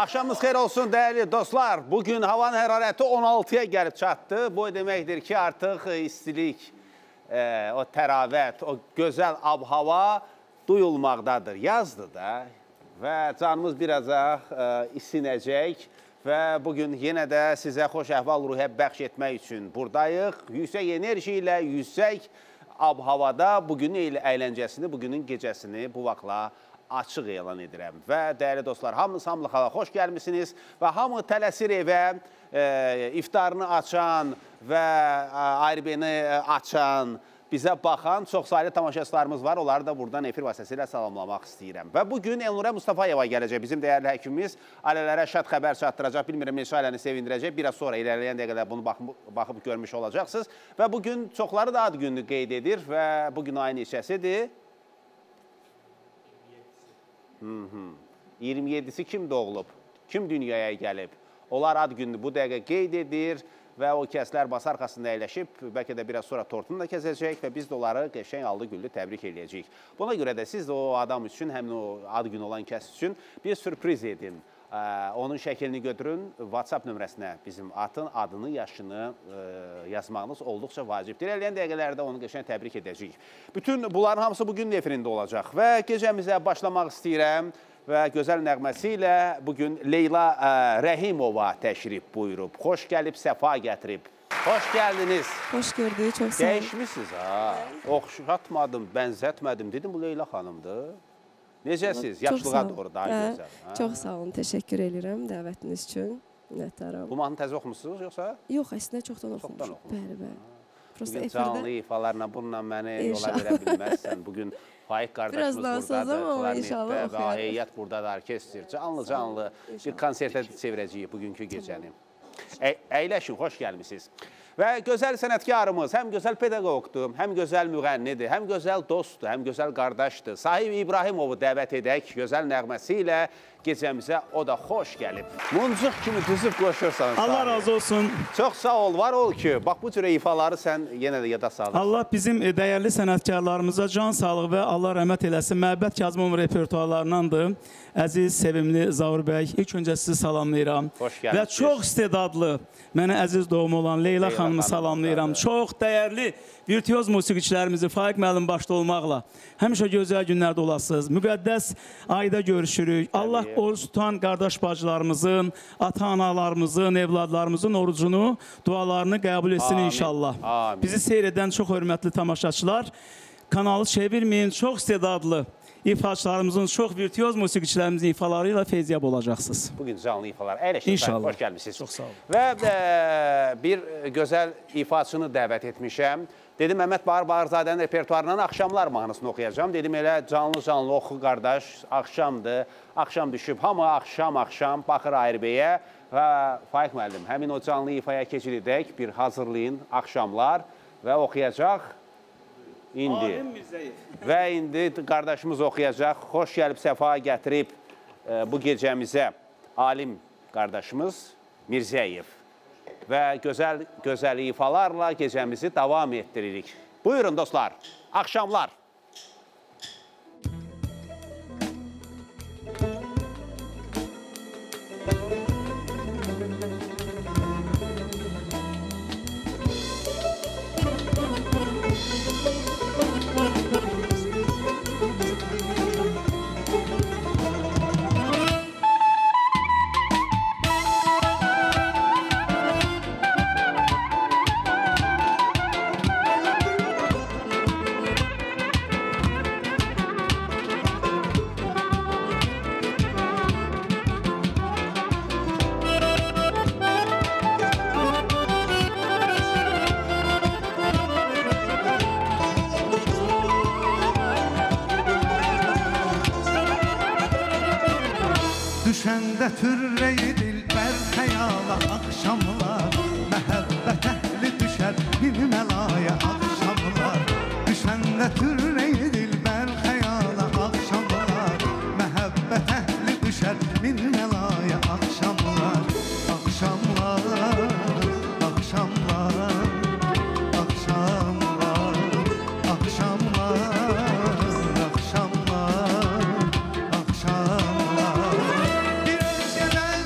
Axşamınız xeyir olsun değerli dostlar. Bugün havanın hərarəti 16'ya gəlib çatdı. Bu deməkdir ki artıq istilik, o təravət, o gözəl ab-hava duyulmaqdadır. Yazdı da və canımız biraz isinəcək. Və bugün yenə də sizə xoş əhval-ruhiyyə bəxş etmək üçün buradayıq. Yüksək enerji ilə, yüksək ab-havada bugünün əyləncəsini, bugünün gecəsini bu vaxtla açıq elan edirəm. Və dəyərli dostlar, hamınız hamılı xala xoş gəlmişsiniz və hamı tələsir evə iftarını açan və ayrı-beni açan, bizə baxan çox saylı tamaşaçılarımız var. Onları da buradan efir vasitəsilə salamlamaq istəyirəm. Və bugün Elnurə Mustafayeva gələcək. Bizim dəyərli həkimimiz ailələrə şad xəbər çatdıracaq. Bilmirəm, neçə ailəni sevindirəcək. Biraz sonra ilərləyən dəqiqədə bunu baxıb görmüş olacaqsınız. Və bugün çoxları da ad gününü qeyd edir və bugün ayın neçəsidir? 27'si kim doğulub, kim dünyaya gəlib? Onlar ad gününü bu dəqiqə qeyd edir və o kəslər bas arxasında əyləşib, bəlkə də biraz sonra tortunu da kəsəcək və biz də onları qəşəng aldı güllü təbrik eləyəcəyik. Buna görə də siz də o adam üçün, həmin o ad günü olan kəs üçün bir sürpriz edin. Onun şəklini götürün, WhatsApp nömrəsinə bizim atın adını, yaşını yazmağınız olduqca vacibdir. İlerleyen dəqiqələrdə onu qəşəng təbrik edəcəyik. Bütün bunların hamısı bugün efirində olacaq və gecəmizə başlamaq istəyirəm və gözəl nəğməsi ilə bugün Leyla Rəhimova təşrif buyurub. Xoş gəlib, səfa gətirib. Hoş gəldiniz. Hoş gördük, çox sağ olun. Dəyişmişsiniz ha. Oxşatmadım, bənzətmədim. Dedim bu Leyla xanımdır. Necəsiz? Yaşlığa doğru daha gözəl. Çox sağ olun, təşəkkür edirəm dəvətiniz üçün. Minnətdaram. Bu mahnını təzə oxumusunuz yoxsa? Yox, əslində çoxdan oxumuşum. Bəli, bəli. Bugün canlı ifalarla bununla məni yola verə bilməzsən. Bugün Faik qardaşımız buradadır. Klarnetdə və heyət buradadır, orkestr. Canlı bir konsertə çevirəcəyik bugünkü gecəni. Əyləşin, xoş gəlmişsiniz. Və gözəl sənətkarımız həm gözəl pedaqoqdur, həm gözəl müğənnidir, həm gözəl dostdur, həm gözəl qardaşdır. Sahib İbrahimovu dəvət edək gözəl nəğməsi ilə gecəmizə o da xoş gəlib. Muncuq kimi düzüb qoşursanız. Allah razı olsun. Çox sağ ol, var ol ki, bax bu cürə ifaları sən yenə də yada salırsan. Allah bizim dəyərli sənətkarlarımıza can sağlıq və Allah rəhmət eləsin. Məhəbbət Kazımov repertuarlarındandır. Əziz, sevimli Zaur bəy, ilk öncə sizi salamlayıram. Xoş gəlmişsiniz. Və çox istedadlı, mənə əziz doğum olan Leyla xanımı salamlayıram. Çox dəyərli virtuoz musiqiçilərimizi Faik müəllim başda olmaqla həmişə gözəl günlərdə olasınız. Müqəddəs ayda görüşürük. Allah oruç tutan qardaş bacılarımızın, ata-analarımızın, evladlarımızın orucunu, dualarını qəbul etsin inşallah. Amin. Bizi seyr edən çox hörmətli tamaşaçılar, kanalı çevirməyin, çox istedadlı ifaçılarımızın, çox virtuoz musiqiçilərimizin ifaları ilə feyziyab olacaqsınız. Bugün canlı ifalar. Əyləşin, İnşallah. xoş gəlmişsiniz. Çox sağ olun. Və bir gözəl ifaçını dəvət etmişəm. Dedim, Məhəmməd Bahar Baharzadənin repertuarından axşamlar mahnısını oxuyacağım. Dedim, elə canlı oxu qardaş, axşamdır, axşam düşüb, hamı axşam baxır Ayrıbəyə və Faik müəllim, həmin o canlı ifaya keçirdək, bir hazırlayın axşamlar və oxuyacaq. Alim Mirzəyev. Və indi qardaşımız oxuyacaq. Xoş gəlib, səfa gətirib bu gecəmizə alim qardaşımız Mirzəyev. Və gözəl ifalarla gecəmizi davam etdiririk. Buyurun dostlar, axşamlar. Düşəndə türrəyi dilbər xəyala axşamlar, məhəbbət əhli düşər min məlaya axşamlar. Düşəndə türrəyi dilbər xəyala axşamlar, məhəbbət əhli düşər min məlaya axşamlar. Axşamlar, axşamlar, axşamlar, axşamlar, axşamlar, axşamlar. Bir özgədən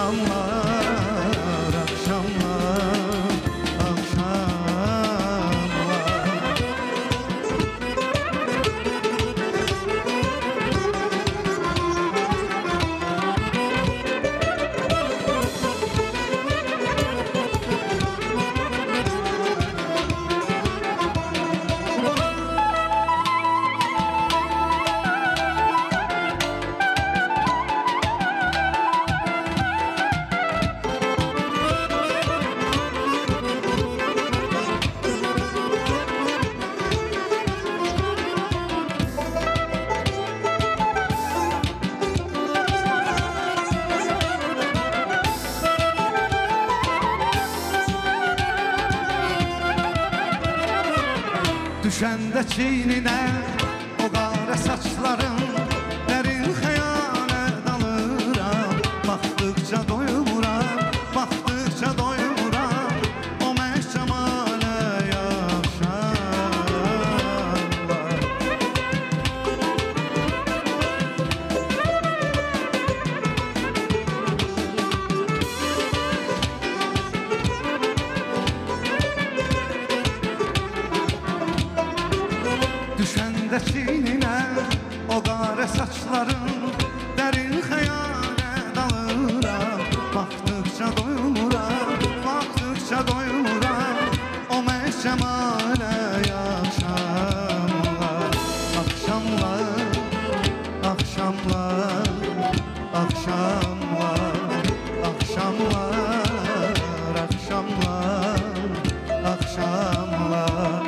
akşamlar, akşamlar, akşamlar. Düşəndə çiynine o qara saçların, dərin xəyale dalıram. Baxdıqca doymuram, baxdıqca doymuram, o məhcəmale yaşarlar. Düşəndə çiynine o qara saçların, dərin xəyale dalıram. Baxdıqca doymuram, baxdıqca doymuram, o məhcəmale yaşamlar. Axşamlar, axşamlar, axşamlar, axşamlar, axşamlar, axşamlar.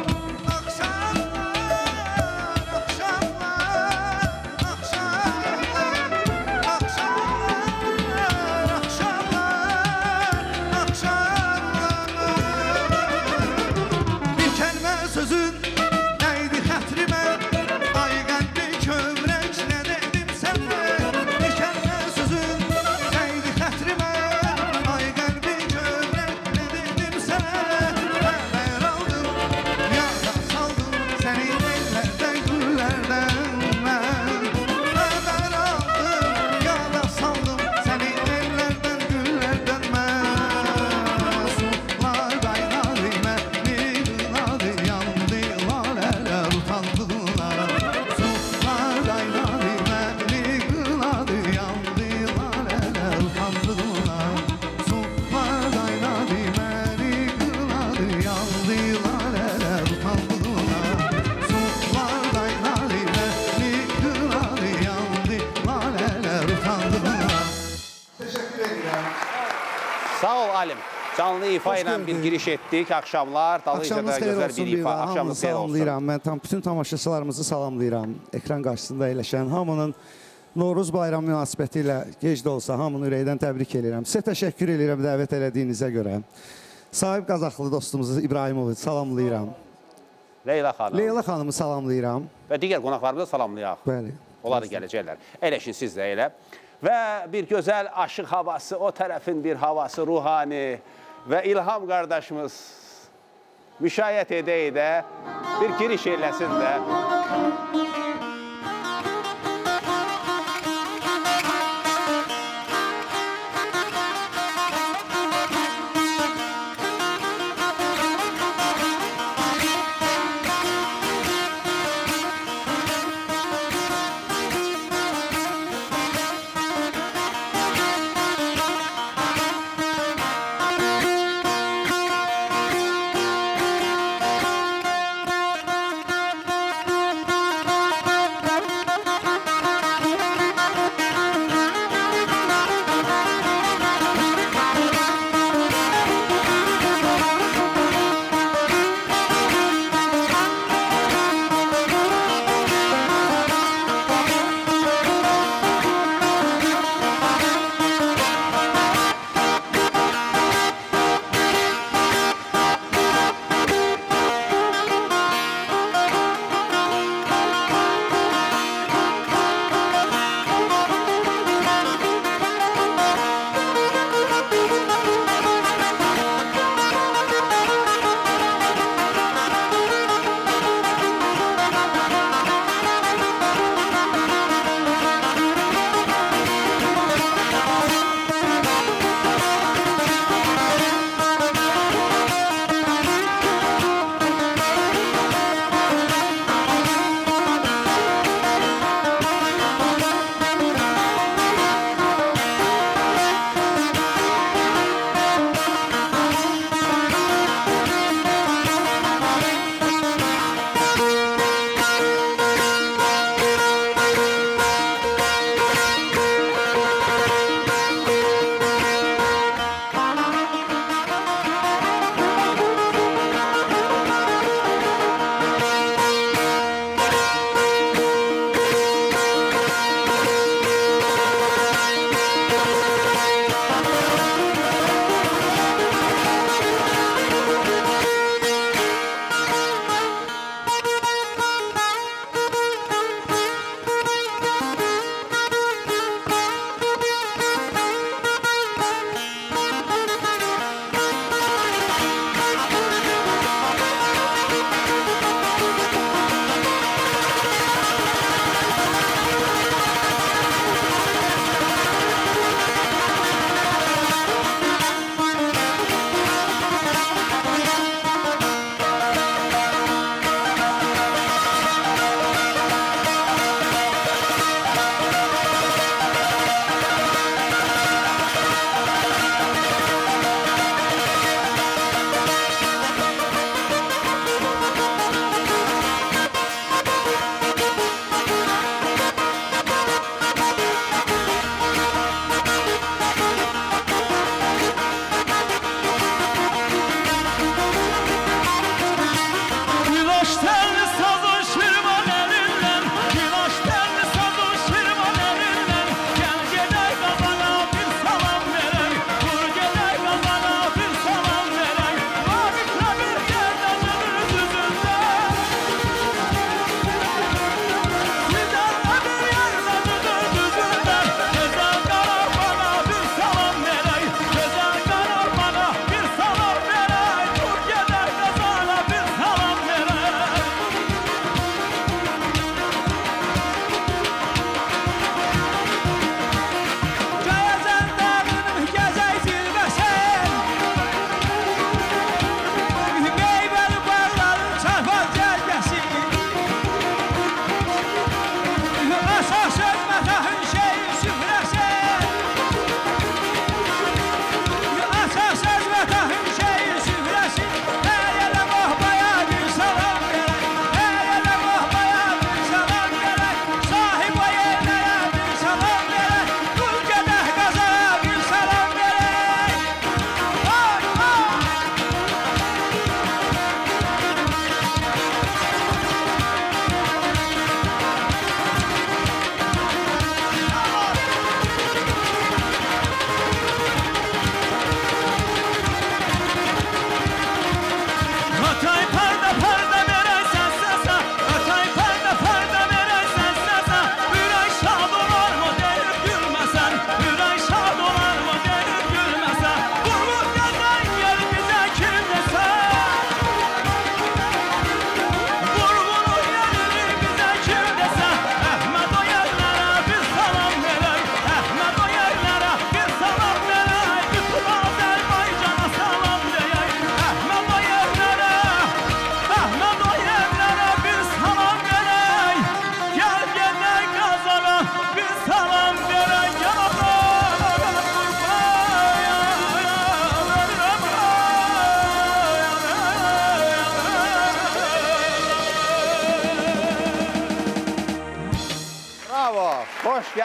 Sözün neydi xətrimə, ay qəlbi kövrək, nə dedim sənə? Bir kəlmə sözün neydi xətrimə, ay qəlbi kövrək, nə dedim sənə? Xəbər aldım, yada saldım səni ellərdən, güllərdən mən. Xəbər aldım, yada saldım səni ellərdən, güllərdən mən. Sular qaynadı məni qınadı, yandı lalələr utandılar. Sular qaynadı məni qınadı, yandı lalələr utandılar. Sular qaynadı məni qınadı, yandı lalələr utandılar. Sular qaynadı məni qınadı, yandı lalələr utandılar. Teşekkür ederim. Sağ ol Alim. Canlı ifa ilə bir giriş etdik. Axşamlar, dalıyca da gözəl bir ifa. Axşamınız xeyir olsun. Salamlayıram. Mən bütün tamaşaçılarımızı salamlayıram. Ekran qarşısında əyləşən hamının Novruz bayramı münasibəti ilə gec də olsa hamını ürəkdən təbrik edirəm. Sizə təşəkkür edirəm dəvət elədiyinizə görə. Sahib Qazaxlı dostumuzu İbrahimovu salamlayıram. Leyla xanım. Leyla xanımı salamlayıram. Və digər qonaqlarımızı salamlayaq. Bəli. Onları gələcəklər. Əyləşin siz də elə. Və bir gözəl aşıq havası, o tərəfin bir havası, ruhani və İlham qardaşımız müşayiət edə-edə bir giriş eləsin də.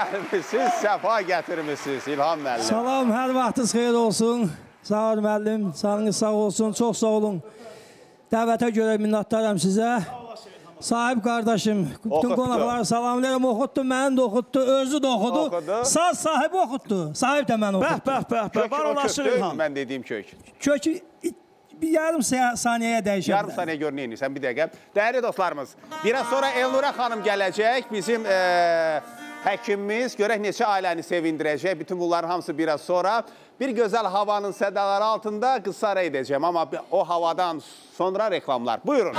gəlmişsiniz, səfa gətirmişsiniz İlham müəllim. Salam, hər vaxtınız xeyir olsun. Sağ olun müəllim, sağlığınız sağ olsun, çox sağ olun. Dəvətə görə minnətdaram sizə. Sahib qardaşım, bütün qonaqları salamlayıram, oxutdu, məni də oxutdu, özü də oxudu. Saz sahibi oxutdu, sahib də məni oxutdu. Bəh, var olasın İlham. Mən dediyim kök. Kökü bir yarım saniyəyə dəyişə Yarım saniyə gör neynirsən, bir dəqiqə. Dəyərli dostlarımız, biraz sonra Elnurə xanım gələcək, bizim həkimimiz. Görək neçə ailəni sevindirəcək, bütün bunların hamısı biraz sonra. Bir gözəl havanın sədaları altında qısa edəcəm, amma o havadan sonra reklamlar. Buyurun.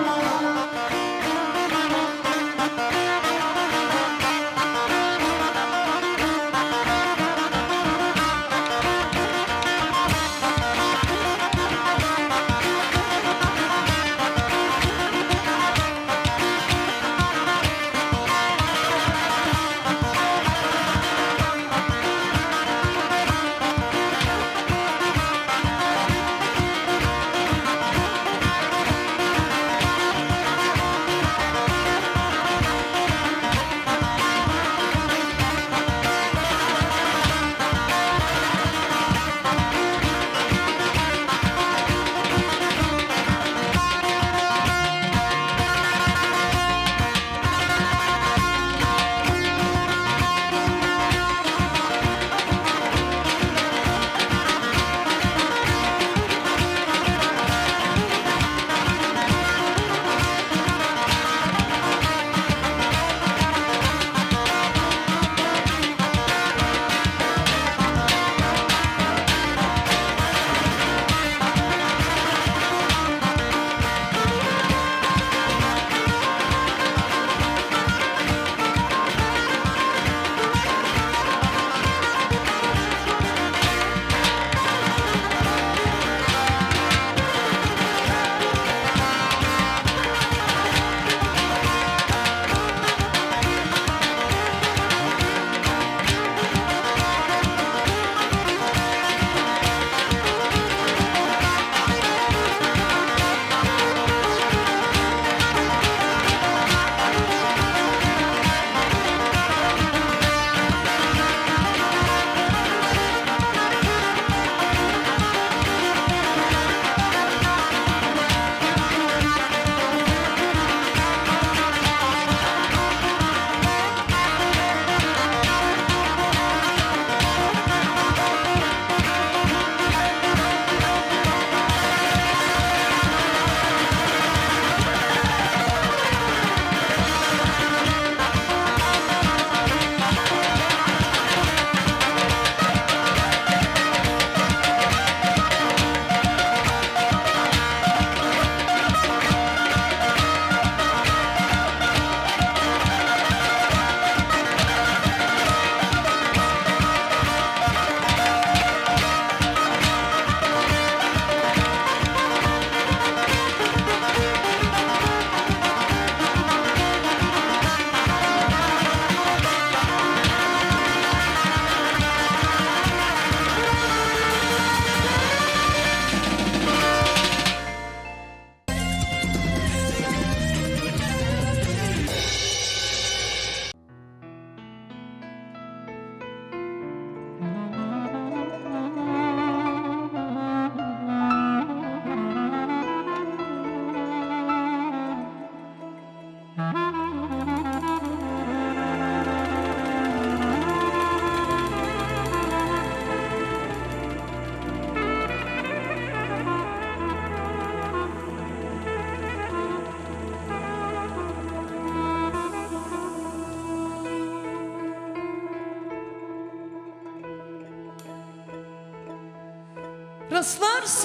Rastlarsa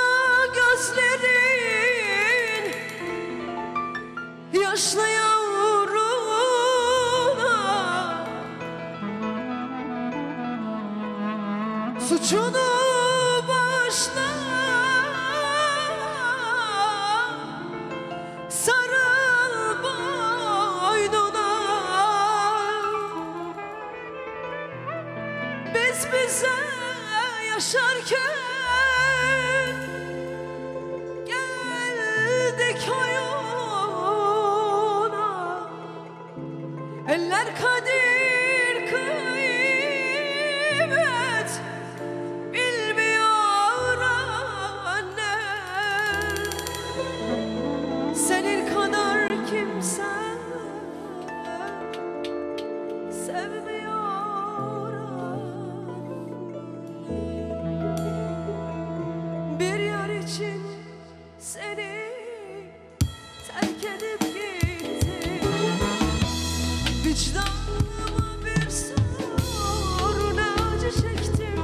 gözlerin yaşlı yavruna, suçunu başla, sarıl boynuna. Biz bize yaşarken geldik oyuna, eller kadir kıldı. için seni terk edip gittim. Vicdanıma bir sor, ne acı çektim.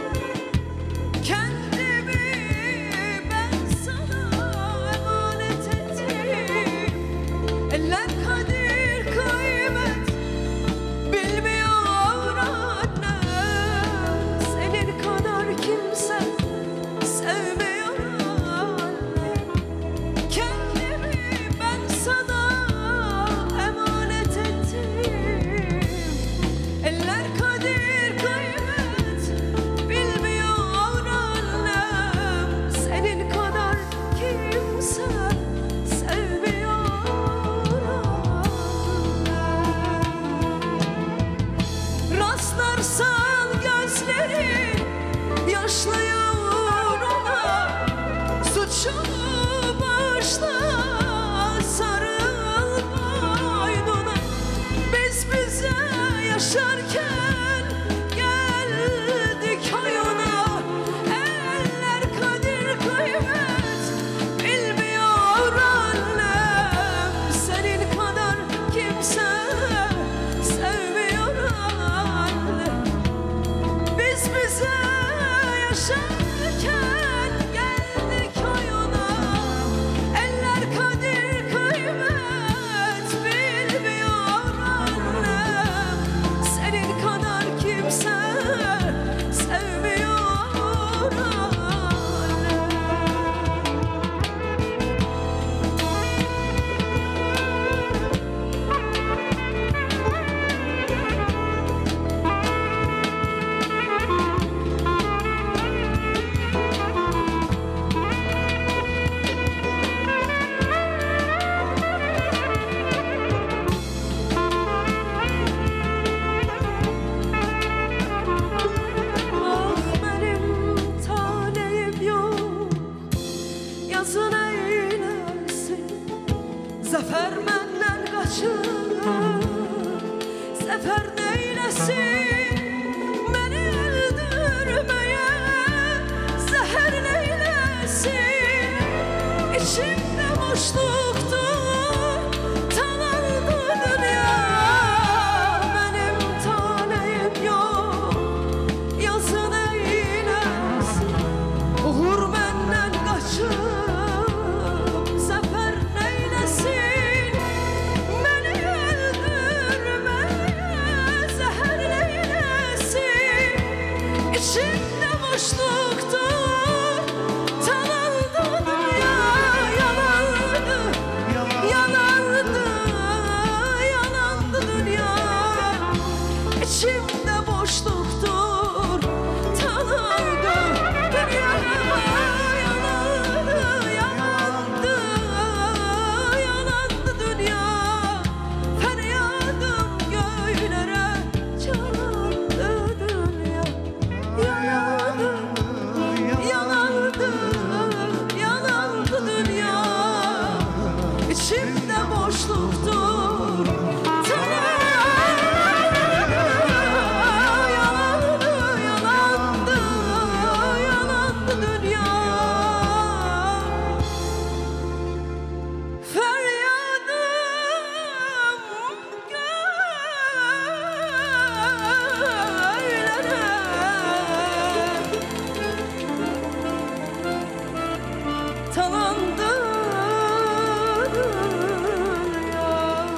Kendimi ben sana emanet ettim. Eller kadir kıymet bilmiyor annem. Senin kadar kimse sevmiyor annem. Kendimi ben sana emanet ettim. Eller kadir kıymet bilmiyor annem. Senin kadar kimse sevmiyor annem. Rastlarsan gözlerin yaşlıyor ona. Suçunu bağışla, sarıl boynuna. Biz bize yaşarken geldik oyuna. Eller kadir kıymet bilmiyor annem. Senin kadar kimse sevmiyor annem. Biz bize yaşarken geldik oyuna. Eller kadir kıymet bilmiyor annem. Senin kadar kimse sevmiyor annem. Ah benim taleyim yok, yazın eylesin. Zafer menden kaçır, sefer neylesin. Beni öldürmeye zehir neylesin. İçimde boşluktu, tanandı dünya. Benim taleyim yok, yazın eylesin. Uğur benden kaçıp zafer neylesin. Beni öldürmeye zehir neylesin. İçimde boşluktur, tanandı dünya. Yalandı, yalandı, yalandı dünya. İçimde boşluktur, tanandı dünya. Yalandı, yalandı, yalandı dünya. Feryadım göylere çalındı dünya. Yalandı, yalandı, yalandı dünya. İçimde boşluktur, yalandı, yalandı, yalandı dünya. Feryadım göylere talandı dünya.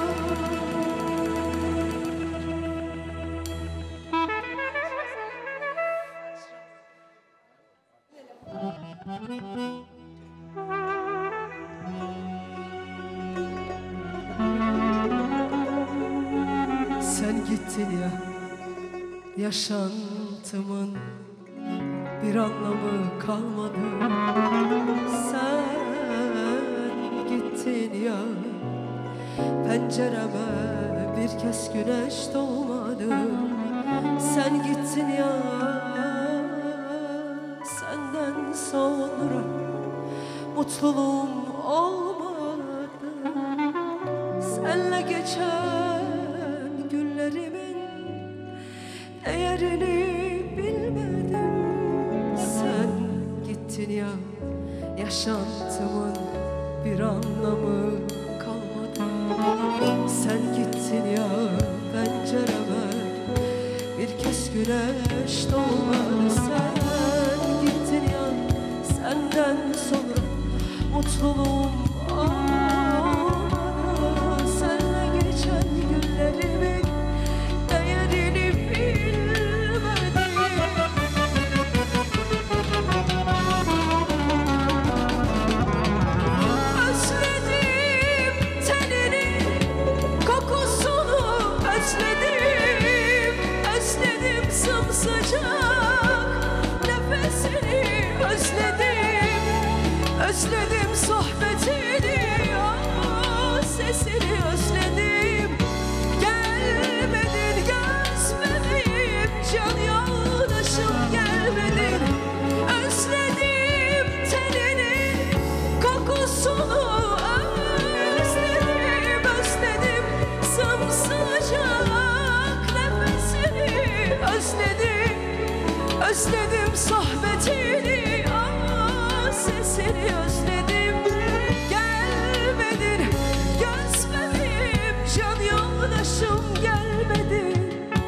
Sen gittin ya, yaşantımın bir anlamı kalmadı. Sen gittin ya, pencereme bir kez güneş doğmadı. Sen gittin ya, senden sonra mutluluğum olmadı. Senle geçen günlerimin değerini bilmedim. Sen gittin ya, Yaşantımın bir anlamı kalmadı. Sen gittin ya pencereme, bir kez güneş doğmadı. Sen gittin ya, senden sonra mutluluğum olmadı. Seninle geçen günlerimin değerini bilmedim. Özledim teninin kokusunu, özledim, özledim sımsıcak nefesini, özledim, özledim sohbetini, ah, sesini özledim. Gelmedin göz bebeğim, can yoldaşım gelmedin. Özledim teninin kokusunu, özledim, özledim sımsıcak nefesini, özledim, özledim sohbetini, ah, sesini özledim. Gelmedin göz bebeğim, can yoldaşım gelmedin.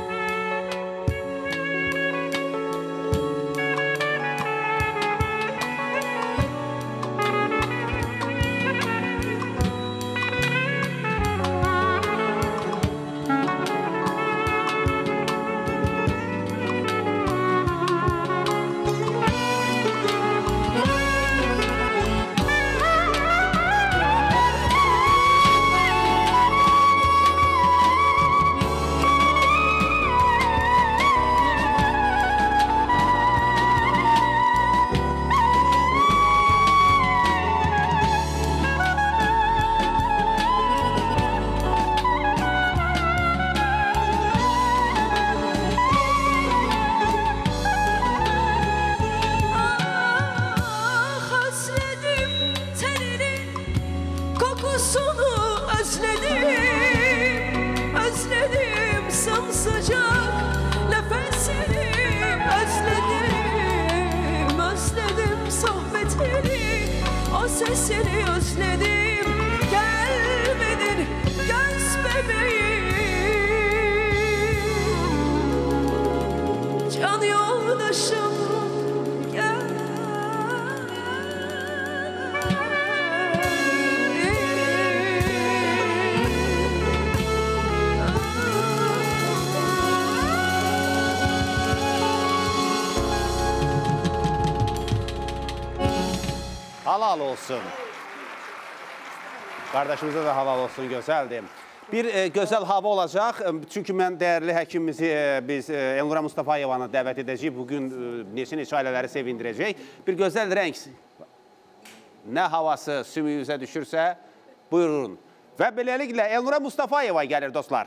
Ah, özledim teninin kokusunu, özledim, özledim sımsıcak nefesini, özledim, özledim sohbetini, o sesini özledim. Gelmedin göz bebeğim, can yoldaşım Halal olsun. Kardeşimize de halal olsun, güzeldi. Bir güzel hava olacak. Çünkü mən dəyərli həkimimizi biz Elnura Mustafayevanı dəvət edəcəyik. Bugün neçə ailələri sevindirəcək. Bir gözəl rəng, nə havası sümüyünüzə düşürsə, buyurun. Və beləliklə Elnura Mustafayeva gəlir dostlar.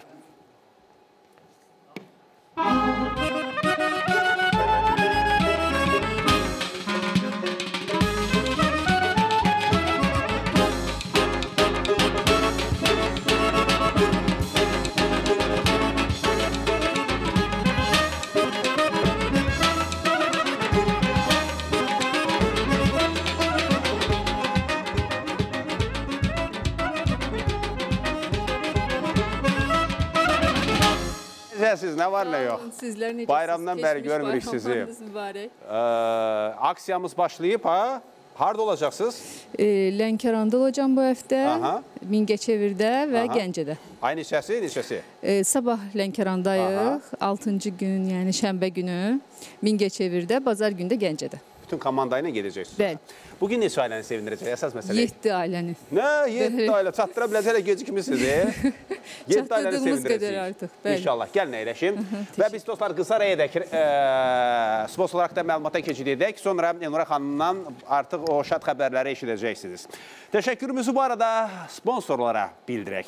Siz nə var, nə yox? Sizlər necəsiniz? Bayramdan bəri görmürük sizi. Bayramlarınız mübarək. Aksiyamız başlayıb, ha? Harada olacaqsınız? Lənkəranda olacağım bu həftə, Mingəçevirdə və Gəncədə. Ay neçəsi, neçəsi? Sabah Lənkərandayıq, 6-cı gün, yəni şənbə günü Mingəçevirdə, bazar gündə Gəncədə. Bütün komanda ilə gedəcəksiniz. Bəli. Bugün neçə ailəni sevindirəcək, əsas məsələ? 7 ailəni. Nə? 7 ailə. Çatdıra biləcəklə gecikmişsiniz, 7 ailəni qədər artıq. sevindirəcəyik. İnşallah. Gəlin əyləşim. Və biz dostlar qısa rəyədək sponsor olaraq da məlumata keçidək. Sonra Elnura xanımdan artıq o şad xəbərləri eşidəcəksiniz. Təşəkkürümüzü bu arada sponsorlara bildirək.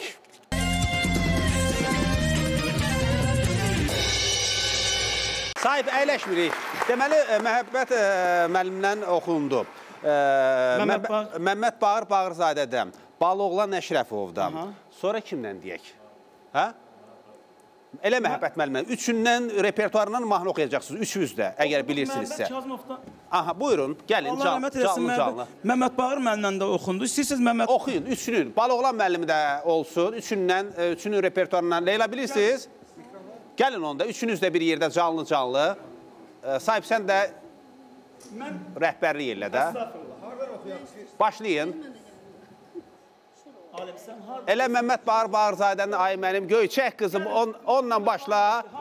Sahib əyləşmirik. Deməli, Məhəbbət müəllimdən oxundu. Məmməd Bağırzadədən, Baloğlan Əşrəfovdan. Sonra kimdən deyək? Hə? Elə Məhəbbət müəllimə. Üçündən repertuarından mahnı oxuyacaqsınız. Üçünüz də, əgər bilirsinizsə. Aha, buyurun, gəlin, canlı. Məhəmməd Bağır müəllimlə də oxundu. İstəyirsiniz Məhəmməd... Oxuyun, üçünün. Baloğlan müəllimi də olsun. Üçünün repertuarından. Leyla bilirsiniz? Gəlin onda, üçünüz də bir yerdə canlı. Sahib, sən də rəhbərlik elə də. Başlayın. Elə Məhəmməd Bağırzadənin ay mənim göyçək qızım, onunla başla.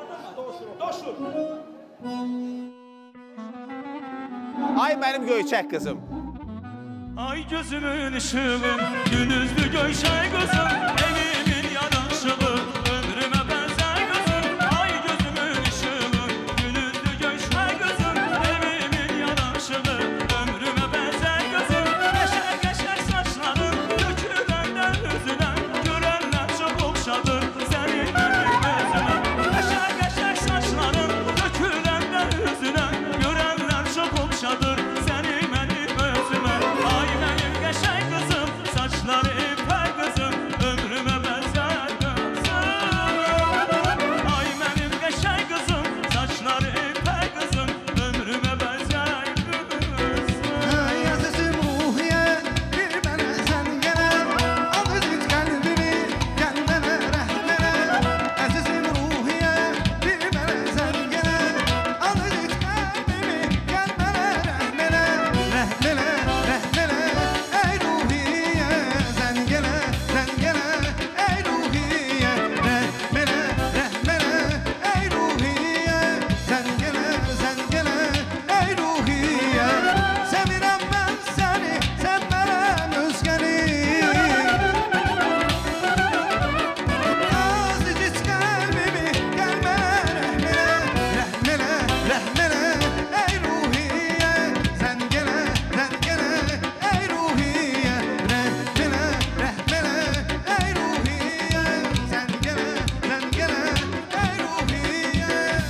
Ay mənim göyçək qızım. Ay gözümün ışığı, günüzdü göyçək qızım, evimin yanaşığı, ömrümə bənzər qızım. Ay gözümün ışığı, günüzdü göyçək qızım, evimin yanaşığı, ömrümə bənzər qızım. Qəşəng saçların döküləndən üzündən, görənlər çox oxşadır səni mənim özümə. Qəşəng saçların döküləndən üzündən, görənlər çox oxşadır səni mənim özümə. Ay mənim qəşəng qızım, saçları ipək qızım, ömrümə bənzər qızım. Ay mənim qəşəng qızım, saçları ipək qızım, ömrümə bənzər qızım. Əzizim ruhiyə, bir mənə sən gələ, al üzüc qəlbimi, gəl mənə rəhm elə. Əzizim ruhiyə, bir mənə sən gələ, al üzüc qəlbimi, gəl mənə rəhm elə. Rəhm elə, ey ruhiyə, sən gələ, ey ruhiyə. Rəhm elə, ey ruhiyə, sən gələ, ey ruhiyə. Sevirəm mən səni, sən mənəm özgəni. Azıcıq qəlbimi, gəl mənə rəhm elə. Rəhm elə, ey ruhiyə, sən gələ, ey ruhiyə. Rəhm elə, ey ruhiyə, sən gələ, ey ruhiyə.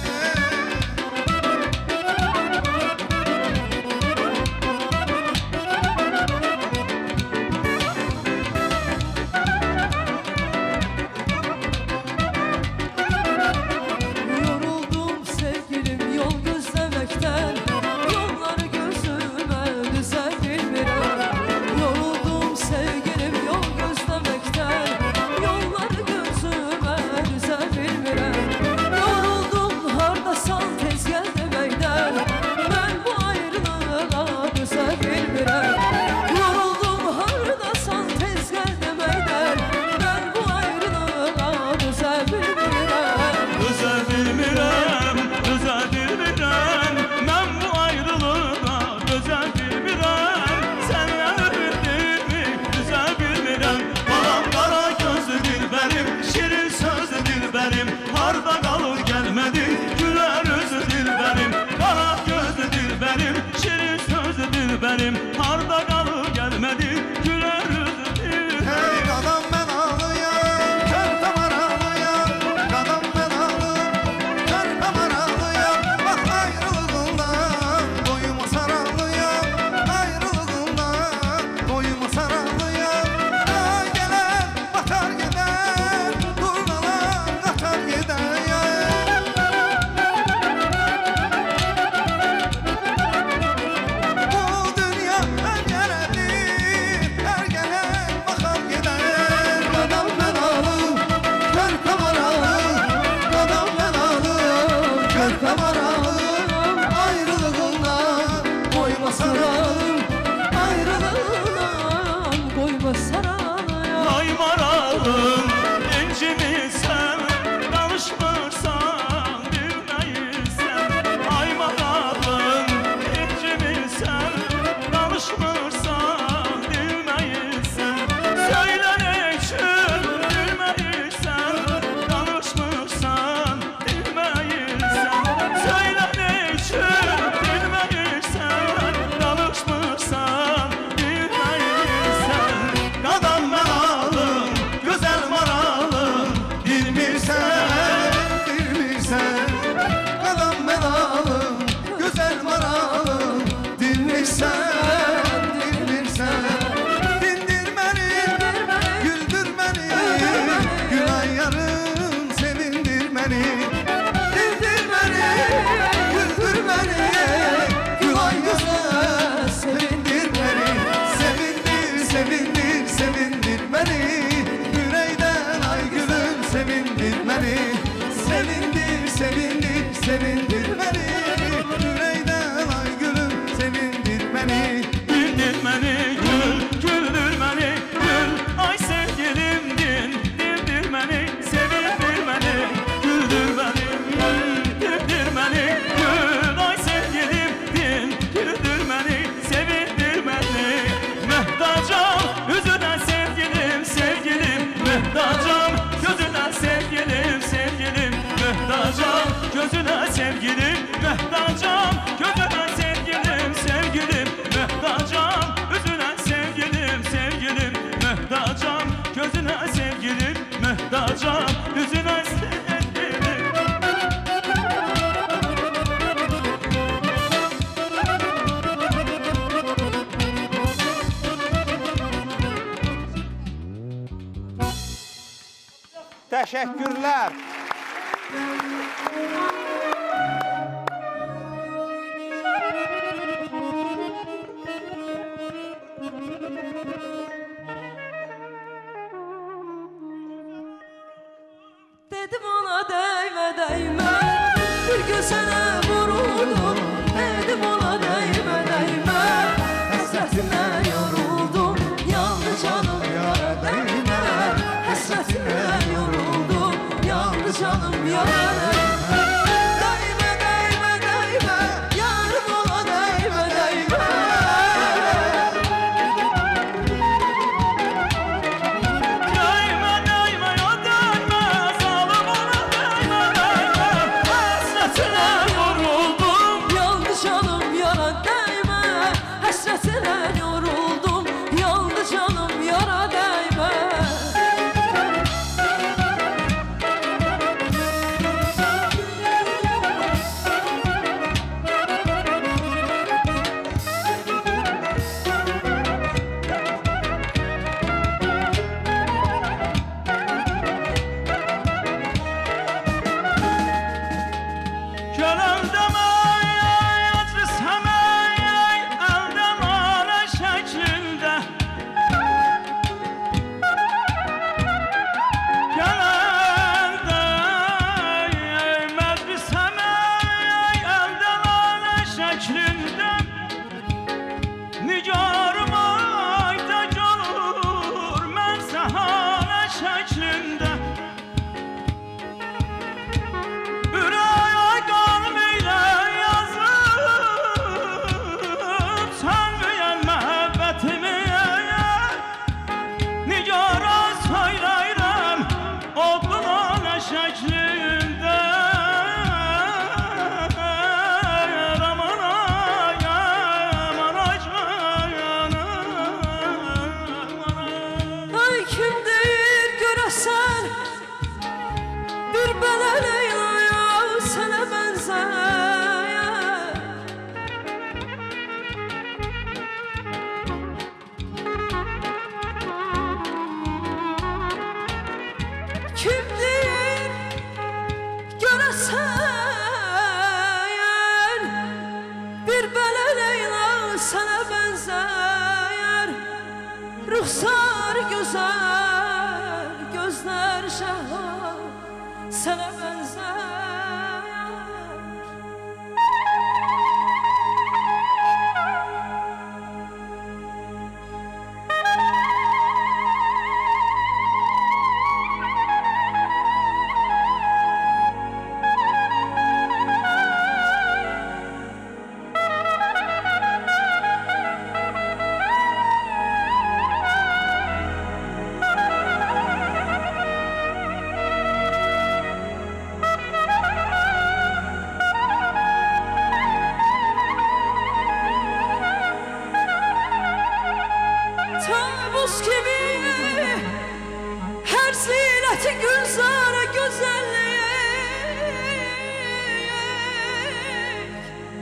Yoruldum sevgilim yol gözlemekten, yolları gözüme düze bilmirəm. Yoruldum sevgilim yol gözlemekten, yolları gözüme düze bilmirəm. Yoruldum hardasan tez gel deməkdən, mən bu ayrılığa düze bilmirəm. Yoruldum hardasan tez gel deməkdən, mən bu ayrılığa düze bilmirəm. Düzə bilmirəm, mən bu ayrılığa dözə bilmirəm. Səndən öpüldüyümü düzə bilmirəm. Balam qara gözlü dilbərim, şirin sözlü dilbərim, harda qalır gəlmədi gülər özü dilbərim. Qara gözlü dilbərim, şirin sözlü dilbərim, harda qalır gəlmədi gülər özü dilbərim. Hey qadam mən ağlayam, körpə maralıyam. Qadam mən ağlayam, körpə maralıyam. Bax ayrılığından boyuma saralıyam. Ayrılığından boyuma saralıyam. Ay gələr, batar gedər, durnalar qatar gedər. Bu dünya hər gələdir, hər gələn baxar gedər. Qadam mən ağlayam, körpə maralıyam. Qadam mən ağlayam, körpə maralıyam. Ayrılığından boyuma saralım. Ayrılığından koyma saraya. Ay maralım, incimisən, danışmırsan, bilməyirsən. Ay maralım, incimisən, danışmırsan, bilməyirsən. Söylə nə üçün bilməyirsən, danışmırsan, bilməyirsən. Söylə nə üçün bilməyirsən, danışmırsan, sevgilim Möhtacam gözüne sevgilim sevgilim Möhtacam üzüne sevgilim sevgilim Möhtacam gözüne sevgilim Möhtacam üzüne sevgilim. Təşəkkürlər. Dedim ona değme değme, bir gözüne vuruldum. Dedim ona değme değme, hasretine yoruldum. Yandı canım yara değme, hasretine yoruldum. Yandı canım yara değme. Değme değme değme, yarım ona değme değme. Hasretine yoruldum, yandı canım yara değme. Kimdir göresen bir belə Leyla sana benzer. Ruhsar güzel gözler şah sana benzer. Tavus gibi her zineti gülzara güzellik.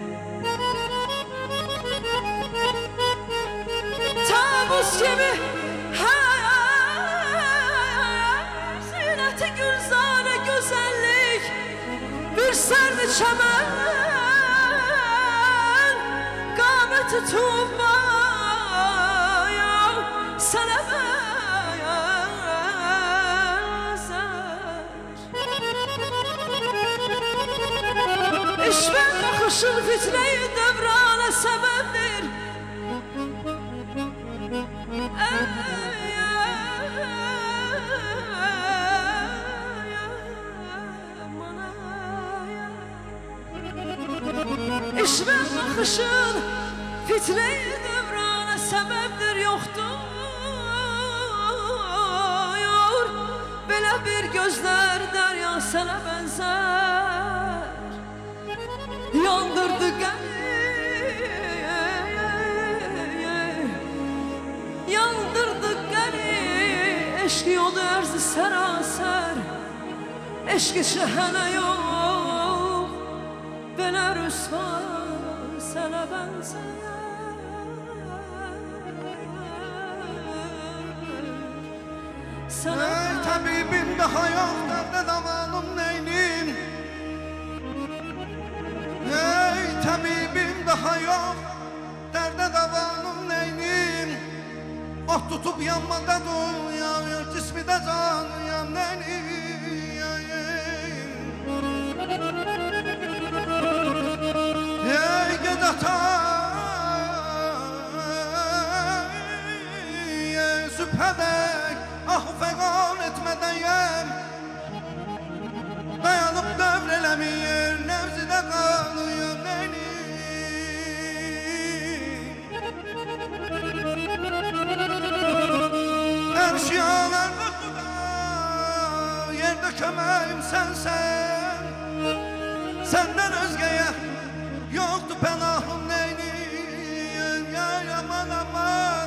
Tavus gibi her zineti gülzara güzellik. Bir serdi çemen kâmeti tuğba sana benzer. İşben bakışın fitneyi devrana sebeptir. İşben bakışın fitneyi devrana sebeptir yoktur. Belə bir gözler derya sana benzer. yandırdı qəni Yandırdı qəni Eşq yolu ərzi sərasər Eşq şəhənə yox Belə rüsva sənə bənzər Ey tabibim daha yok derde davanım neynim Ey tabibim daha yok derde davanım neynim Oh tutup yanmada duyuyor cismi de canıyan neynim Ey gedatay Ey sübhedek Ah fegan etmedeyim Dayanıp dövrelemeyin Nevzide kalıyım Erşiyalarda kuda Yerde kömeğim sensen Senden özgeye Yoktu penahım neynim Ya aman aman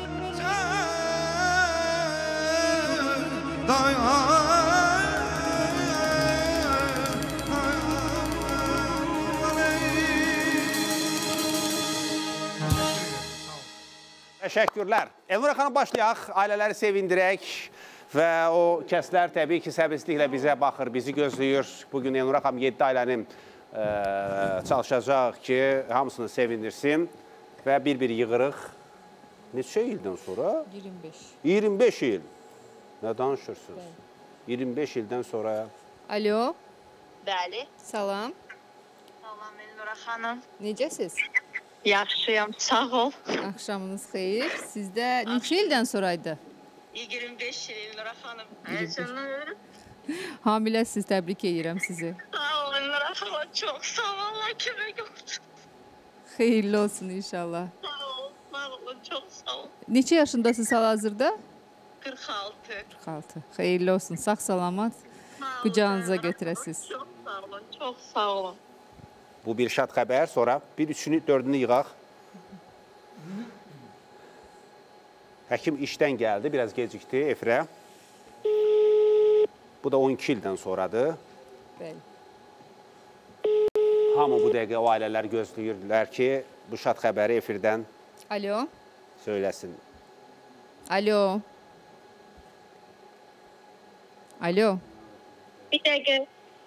Təşəkkürlər. Elnur xanım başlayaq, ailələri sevindirək və o kəslər təbii ki, səbirsizliklə bizə baxır, bizi gözləyir. Bugün Elnur xanım 7 ailənin çalışacaq ki, hamısını sevindirsin və bir-bir yığırıq. Neçə ildən sonra? 25. 25 il. Nə danışırsınız? 25 ildən sonra. Alo. Bəli. Salam. Salam Elnura xanım. Necəsiz? Yaxşıyam, sağ ol. Axşamınız xeyir. Sizdə neçə ildən sonraydı? 25 il Elnura xanım. Həyəcanlanıram. Hamiləsiz, təbrik edirəm sizi. Sağ ol Elnura xanım, çox sağ ol. Allah kömək olsun. Xeyirli olsun inşallah. Sağ ol, çox sağ ol. Neçə yaşındasınız hal-hazırda? 46. 46. Xeyirli olsun, sağ-salamat qucağınıza götürəsiz. Çox sağ olun, çox sağ olun. Bu bir şad xəbər, sonra bir üçünü, dördünü yığaq. Həkim işdən gəldi, biraz gecikdi efirə. Bu da 12 ildən sonradır. Bəli. Hamı bu dəqiqə o ailələr gözləyirlər ki, bu şad xəbəri efirdən Alo. söyləsin. Alo. Alo. Bir dəqiqə.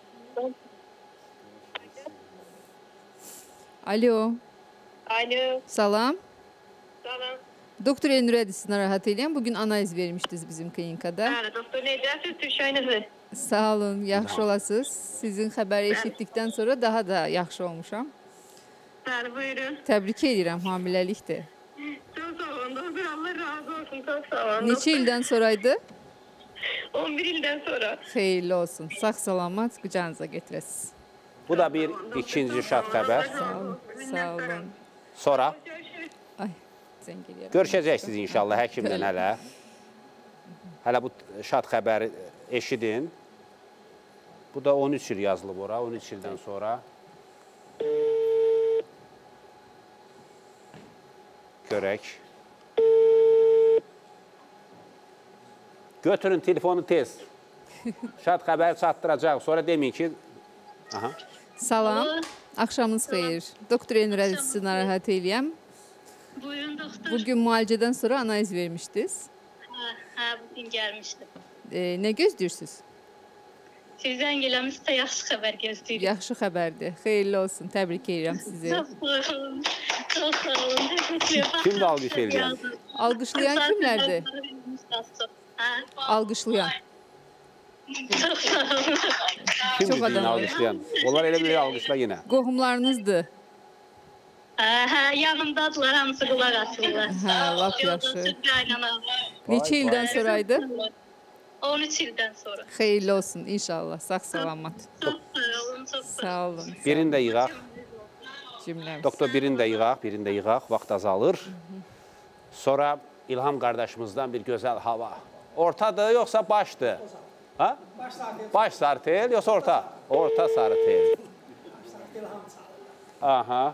Alo. Alo. Salam. Salam. Doktor Elnurədir sizi narahat edən. Bugün analiz vermişdiniz bizim klinikada. Bəli, doktor necəsiz? Düşəyinizi. Sağ olun, yaxşı olasınız. Sizin xəbəri eşitdikdən sonra daha da yaxşı olmuşam. Bəli, buyurun. Təbrik edirəm, hamiləlikdir. Çox sağ olun, doktor. Allah razı olsun, çox sağ olun. Neçə ildən sonraydı? 11 ildən sonra. Xeyirli olsun. Sağ-salamat qucağınıza götürəsiz. Bu da bir ikinci şad xəbər. Sağ olun. Sağ olun. Sonra Ay, zəng eləyərəm. görüşəcəksiniz inşallah həkimlə hələ. Hələ bu şad xəbəri eşidin. Bu da 13 il yazılıb ora, 13 ildən sonra. Görək. Götürün telefonu tez. Şad xəbər çatdıracaq. Sonra deməyin ki... Aha. Salam. Axşamınız xeyir. Doktor Elnurədir sizi narahat eləyəm. Buyurun doktor. Bugün müalicədən sonra analiz vermişdiniz. Hə, bugün gəlmişdim. Nə gözləyirsiniz? Sizdən gələmizdə yaxşı xəbər gözləyirik. Yaxşı xəbərdir. Xeyirli olsun. Təbrik edirəm sizi. Çox sağ olun. Çox sağ olun. Kimdir alqış eləyən? Alqışlayan kimlərdir? Alqışlayan. Çox sağ olun. Kimdir adam deyin var. alqışlayan? Onlar elə bir alqışla yenə. Qohumlarınızdır. Hə, yanımdadılar, hamısı qulaq asırlar. Hə, lap yaxşı. Neçə Vay, ildən sonraydı? 13 ildən sonra. Xeyirli olsun inşallah. Sağ-salamat. Çox sağ olun, çox sağ olun. Sağ olun. Birini də yığaq. Cümləmiz. Doktor birini də yığaq, vaxt azalır. Sonra İlham qardaşımızdan bir gözəl hava. Ortadır, yoxsa başdır? Ha? Baş sarı tel, yoxsa orta? Orta sarı tel. Aha.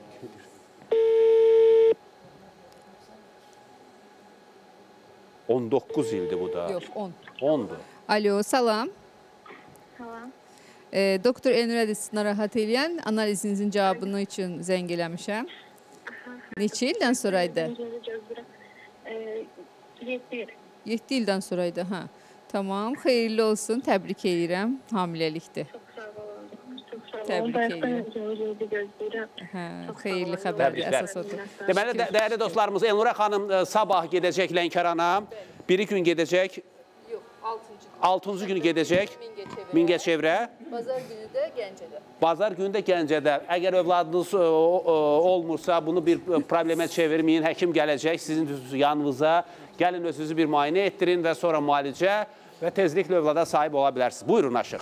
...19 ildi bu da. Yox, 10. 10'du. Alo, salam. Salam. Doktor Elnur sizi narahat eləyən analizinizin cavabını üçün zəng eləmişəm. Neçə ildən sonraydı? 7 il. 7 ildən sonraydı, hə. Tamam, xeyirli olsun, təbrik edirəm. Hamiləlikdir. Çox sağ olun. Çox sağ olun. Təbrik edirəm. Hə, xeyirli xəbərdir, əsas odur. Deməli, dəyərli dostlarımız, Elnurə xanım sabah gedəcək Lənkərana. Biri gün gedəcək. Yox, 6-cı günü gedəcək Mingəçevrə. Bazar günü də Gəncədə. Bazar günü də Gəncədə. Əgər övladınız olmursa, bunu bir problemə çevirməyin. Həkim gələcək sizin yanınıza. Gəlin özünüzü bir müayinə etdirin və sonra müalicə və tezliklə övlada sahib ola bilərsiniz. Buyurun, Aşıq.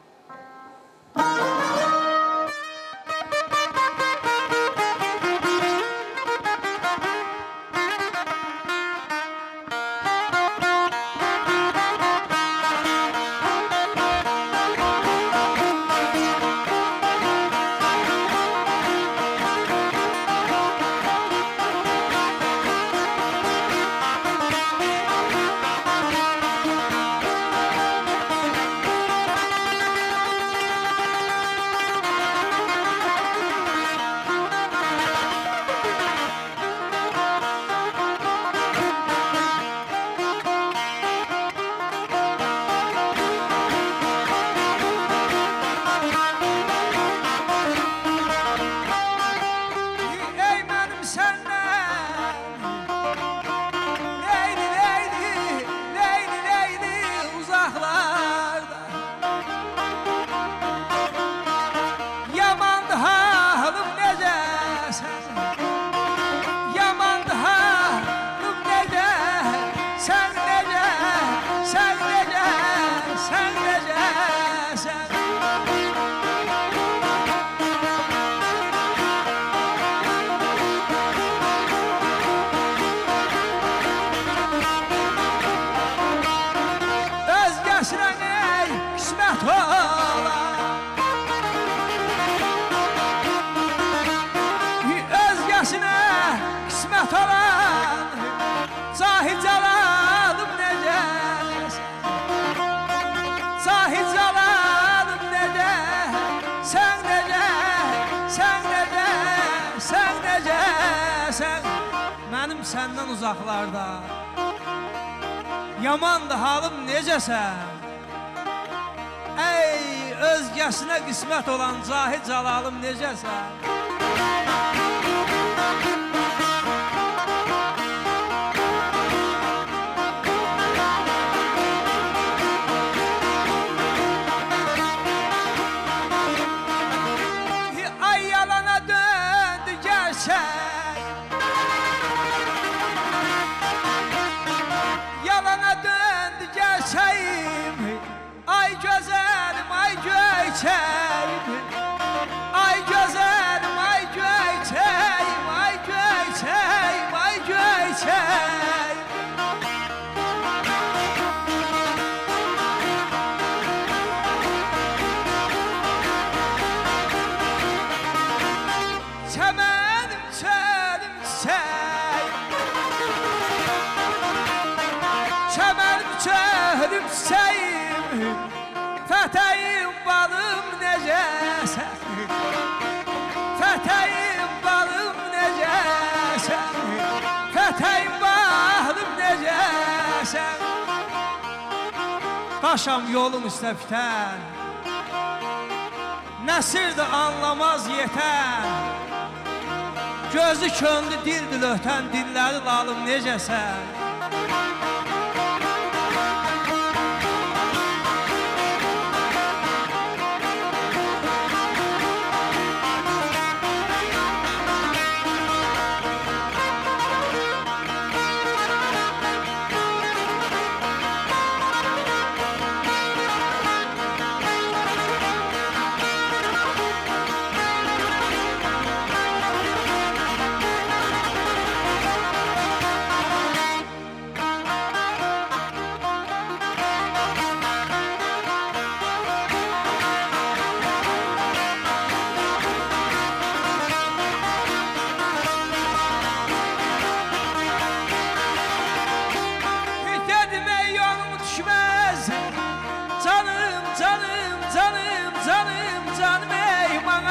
Səndən uzaqlarda yamandı halım necəsən? Ey özgəsinə qismət olan cahil calalım necəsən? Ay yalana döndü gerçək. Ay gözəlim, ay göyçəyim. Ay gözəlim, ay göyçəyim. Ay göyçəyim, ay göyçəyim. Çəmənim, çölüm, çiçəyim. Çəmənim, çölüm, çiçəyim. Fətəyim balım necəsən? Fətəyim balım necəsən? Fətəyim balım necəsən? Qaşam yolum üstə bitən, nəsirdir anlamaz yetən. Gözü köndü dildir ötən, dilləri lalım necəsən?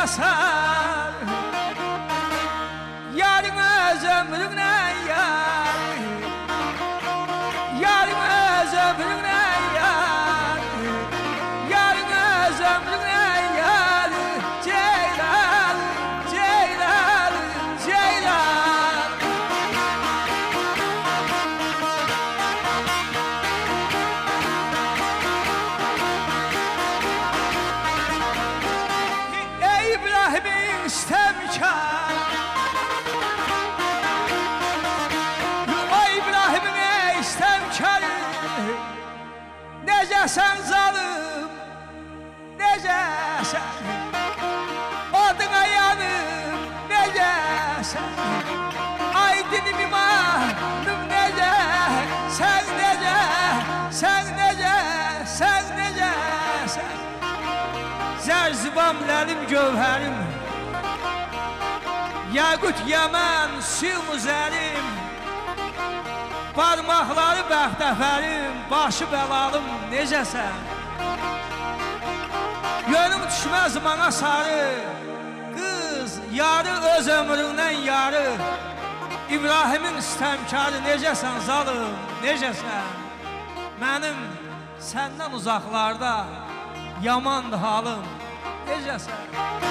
basar yarın öz ömrüne yar yarın öz ömrüne yar yarın öz ömrüne yar Ceylan Ceylan Ceylan Ey İbrahim'in istemkar Ey İbrahim'in istemkar Necəsən zalım Necəsən Adına yanım Necəsən Ay dinim imanım necə Sən necə Sən necə Sən necəsən Zərzibam ləlim gövhərim Yaqut yəmən suyum zəlim Parmaqları bəxtəfərim Başı bəlalım necəsən Yönüm düşməz bana sarı Qız yarı öz ömründən yarı İbrahimin istəmkarı necəsən zalım necəsən Mənim səndən uzaqlarda yamandı halım necəsən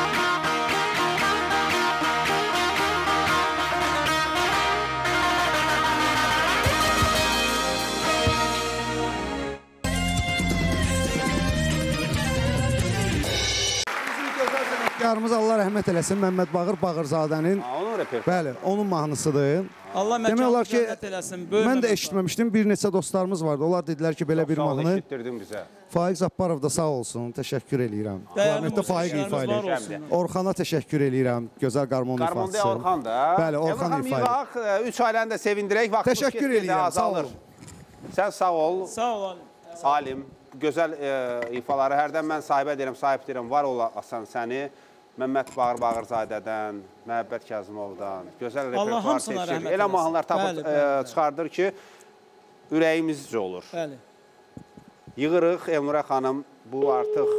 Yarımız Allah rəhmət eləsin Məmməd Bağır Bağırzadənin Onun repertuarı. bəli, onun mahnısıdır. Allah Demək olar məkanı ki, cənnət eləsin. Böyük mən də Məmməd eşitməmişdim. Bir neçə dostlarımız vardı. Onlar dedilər ki, belə bir Sağ ol, mahnı. eşitdirdin bizə. Faiq Zapparov da sağ olsun. Təşəkkür eləyirəm. Klarnetdə Faiq ifa musiqiçilərimiz var eləyir. olsun. Orxana təşəkkür eləyirəm. Gözəl qarmon Qarmonda ifaçısı. Orxan da. Bəli, Orxan Elvan ifa xanım, üç ailəni də sevindirək. Vaxtımız Təşəkkür getdikcə eləyirəm, sağ azalır. olun. Sən sağ ol. Sağ ol Ali. Alim, gözəl ifaları hərdən mən sahibə deyirəm, sahib deyirəm, var olasan səni. Məmməd Bağır Bağırzadədən, Məhəbbət Kazımovdan, gözəl Allah repertuar hamısına seçir. rəhmət Elə eləsin. mahnılar tapıb Bəli, bəli. çıxardır ki, ürəyimizcə olur. Bəli. Yığırıq, Elnurə xanım, bu artıq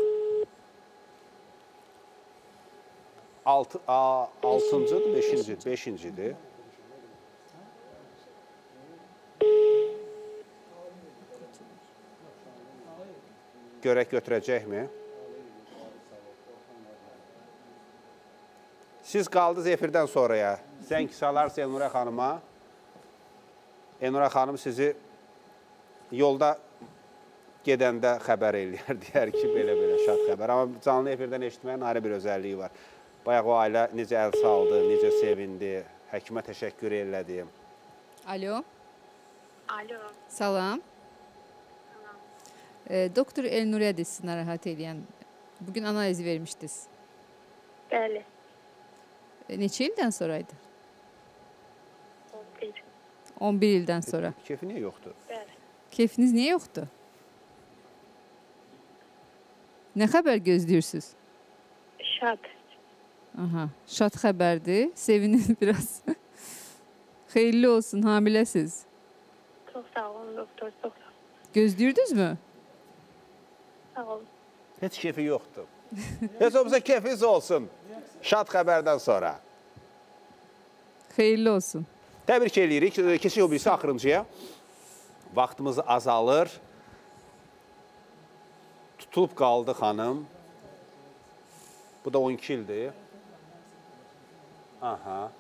6-cıdır, 5-cidir. Görək götürəcəkmi? Siz qaldınız efirdən sonraya. Zəng salarsınız Elnurə xanıma. Elnurə xanım sizi yolda gedəndə xəbər eləyər, deyər ki, belə-belə şad xəbər. Amma canlı efirdən eşitməyin ayrı bir özəlliyi var. Bayaq o ailə necə əl saldı, necə sevindi, həkimə təşəkkür elədi. Alo. Alo. Salam. Doktor Elnurədir sizi narahat edən. Bugün analiz vermişdiniz. Bəli. Neçə ildən sonraydı? 11. 11 ildən sonra. Keyfi niyə yoxdur? Bəli. Keyfiniz niyə yoxdur? Nə xəbər gözləyirsiniz? Şad. Aha, şad xəbərdir. Sevinin biraz. Xeyirli olsun, hamiləsiz. Çox sağ olun doktor, çox sağ olun. Gözləyirdinizmi? Sağ olun. Heç keyfi yoxdur. Heç olmasa keyfiniz olsun. Şad xəbərdən sonra. Xeyirli olsun. Təbrik eləyirik. Keçək o birisi axırıncıya. Vaxtımız azalır. Tutulub qaldı xanım. Bu da 12 ildir. Aha.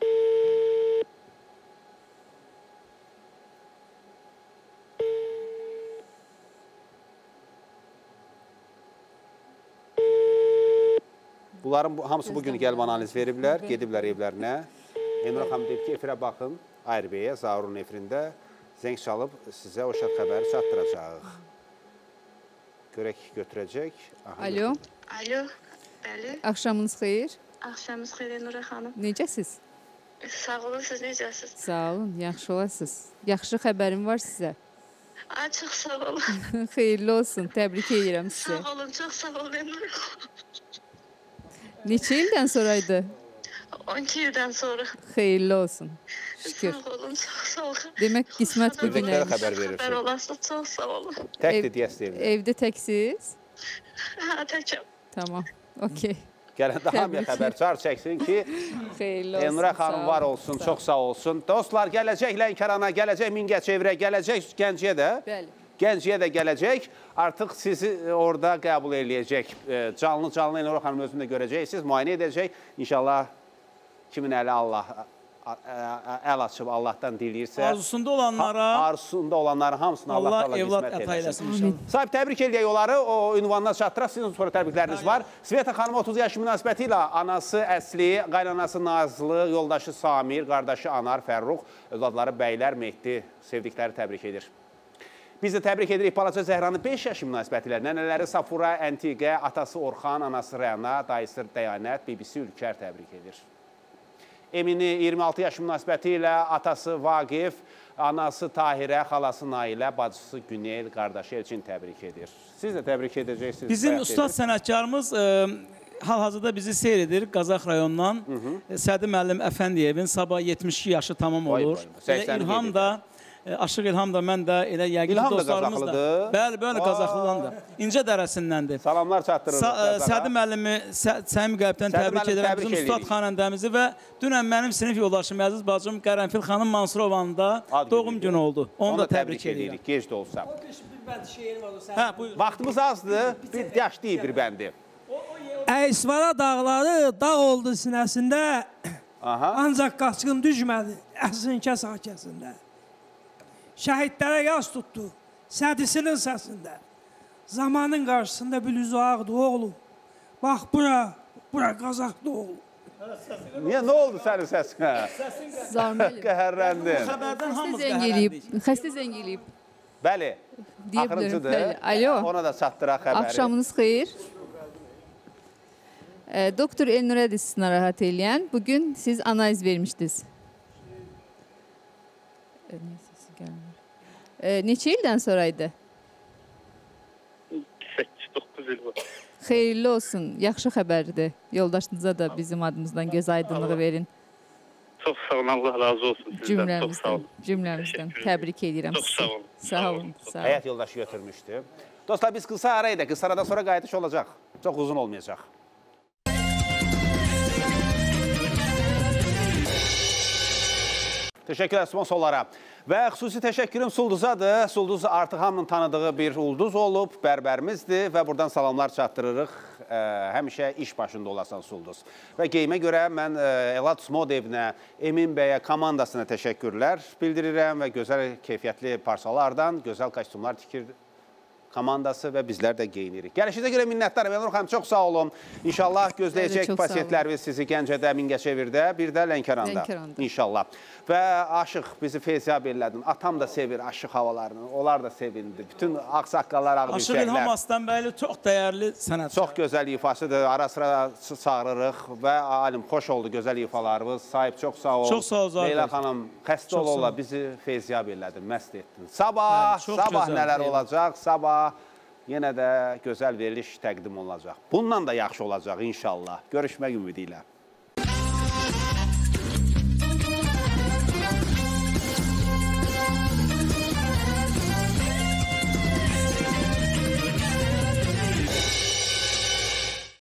Bunların hamısı bugün gəlib analiz veriblər, gediblər evlərinə. Elnur xanım deyib ki, efirə baxın, ARB-yə, Zaurun efirində zəng çalıb sizə o şad xəbəri çatdıracaq. Görək götürəcək. Aha, Alo. Alo. Bəli. Axşamınız xeyir. Axşamınız xeyir Elnurə xanım. Necəsiz? Sağ olun, siz necəsiz? Sağ olun, yaxşı olasınız. Yaxşı xəbərim var sizə. Ay, çox sağ olun. Xeyirli olsun, təbrik edirəm sizi. Sağ olun, çox sağ olun Elnurə xanım. Neçə ildən sonraydı? 12 ildən sonra. Xeyirli olsun. Şükür. Sağ olun, çox sağ olun. Demək qismət bu Özəklərə günə. xəbər verirsin. Xəbər olasınız, çox sağ olun. Təkdir deyəsə evdə. Evdə təksiz? Hə, təkəm. Tamam, okey. Gələndə hamıya xəbərçar çəksin ki, Xeyirli olsun. Elnurə sağ xanım olun, var olsun, çox sağ olsun. Dostlar, gələcək Lənkərana, gələcək Mingəçevirə, gələcək Gəncəyə də. Bəli. Gəncəyə də gələcək. Artıq sizi orada qəbul eləyəcək. Canlı Elnurə xanım özünü də görəcəksiniz, müayinə edəcək. İnşallah kimin əli Allah əl açıb Allahdan diləyirsə. Arzusunda olanlara Arzusunda olanların hamısını Allah Allah təala evlad qismət əta eləsin. eləsin inşallah. Sahib, təbrik eləyək onları. O ünvanına çatdıraq. Sizin sonra təbrikləriniz var. Sveta xanım 30 yaşı münasibəti ilə anası Əsli, qaynanası Nazlı, yoldaşı Samir, qardaşı Anar, Fərruq, övladları Bəylər, Mehdi sevdikləri təbrik edir. Biz də təbrik edirik Balaca Zəhranı 5 yaşı münasibəti ilə. Nənələri Safura, Əntiqə, atası Orxan, anası Rəna, dayısı Dəyanət, bibisi Ülkər təbrik edir. Emini 26 yaş münasibəti ilə atası Vaqif, anası Tahirə, xalası Nailə, bacısı Günel, qardaşı Elçin təbrik edir. Siz də təbrik edəcəksiniz. Bizim ustad sənətkarımız hal-hazırda bizi seyr edir Qazax rayonundan. Sədi müəllim Əfəndiyevin sabah 72 yaşı tamam olur. İlham da, Aşıq İlham da, mən də elə yəqin İlham da dostlarımız da. Qazaxlıdır. Bəli, Qazaxlıdandır. İncə dərəsindəndir. Salamlar çatdırırıq. Sədi müəllimi səmimi qəlbdən təbrik edirəm. Bizim ustad xanəndəmizi və dünən mənim sinif yoldaşım, əziz bacım Qərənfil xanım Mansurovanın da doğum günü oldu. Onu da təbrik edirik. Gec də olsa. Hə, buyur. Vaxtımız azdır. Bir yaş deyil bir bəndi. Əysvara dağları dağ oldu sinəsində, ancaq qaçqın düşmədi əsinə sakəsində. Şəhidlərə yaz tutdu sədisinin səsində. Zamanın qarşısında bülüzü ağdı oğlum. Bax bura Qazaxlı oğlum. Niyə, nə oldu sənin səsinə? Zarmel. Qəhərləndi. Xəbərdən hamımız Xəstə zəng eləyib. Bəli, Deyə bilərəm, axırıncıdır. bəli. Alo. Ona da çatdıraq xəbəri. Axşamınız xeyir. Doktor Elnurə də sizi narahat eləyən. Bugün siz analiz vermişdiniz. Neçə ildən sonraydı? 8-9 il var. Xeyirli olsun, yaxşı xəbərdir. Yoldaşınıza da bizim adımızdan göz aydınlığı verin. Çox sağ olun, Allah razı olsun sizdən. Çox sağ olun. Cümləmizdən təbrik edirəm Çox sizi. sağ olun. Sağ olun. Həyat yoldaşı götürmüşdü. Dostlar, biz qısa araydı. Qısa aradan sonra qayıdış olacaq. Çox uzun olmayacaq. Təşəkkürlər sponsorlara. Və xüsusi təşəkkürüm Sulduzadır. Sulduz artıq hamının tanıdığı bir ulduz olub, bərbərimizdir və buradan salamlar çatdırırıq. Həmişə iş başında olasan Sulduz. Və geyimə görə mən Elad Smodevinə, Emin bəyə, komandasına təşəkkürlər bildirirəm və gözəl keyfiyyətli parçalardan gözəl kostyumlar tikir komandası və bizlər də geyinirik. Gəlişinizə görə minnətdarım. Elnur xanım, çox sağ olun. İnşallah gözləyəcək pasientlərimiz sizi Gəncədə, Mingəçevirdə, bir də Lənkəranda. İnşallah. Və Aşıq bizi fezyab elədin. Atam da sevir Aşıq havalarını. Onlar da sevindi. Bütün ağsaqqallar, ağbirçəklər. Aşıq İlham Aslanbəyli çox dəyərli sənətçi. Çox gözəl ifasıdır. Ara sıra çağırırıq və alim, xoş oldu gözəl ifalarımız. Sahib, çox sağ ol. Çox sağ ol Zahidə. Leyla xanım, xəstə ola bizi fezyab elədin, məst etdin. Sabah nələr olacaq? Sabah yenə də gözəl veriliş təqdim olacaq. Bundan da yaxşı olacaq inşallah. Görüşmək ümidi ilə.